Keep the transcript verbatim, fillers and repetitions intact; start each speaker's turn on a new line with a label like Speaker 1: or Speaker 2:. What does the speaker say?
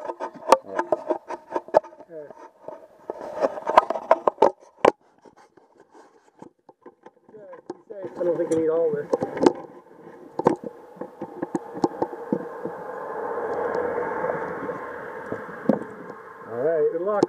Speaker 1: Okay. Yeah, be safe. I don't think you need all this.
Speaker 2: All right.
Speaker 1: Good luck.